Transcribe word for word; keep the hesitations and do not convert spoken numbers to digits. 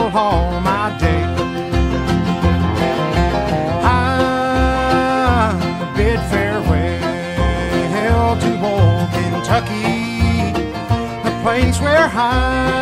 will all my day. I bid farewell to old Kentucky, the place where I